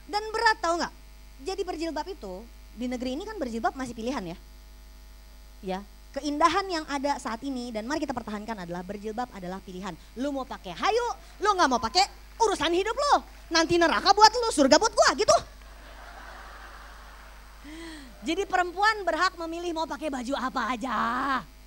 Dan berat tahu nggak? Jadi berjilbab itu di negeri ini kan berjilbab masih pilihan ya. Ya, keindahan yang ada saat ini dan mari kita pertahankan adalah berjilbab adalah pilihan. Lu mau pakai hayu, lu nggak mau pakai urusan hidup lu. Nanti neraka buat lu, surga buat gua gitu. Jadi perempuan berhak memilih mau pakai baju apa aja.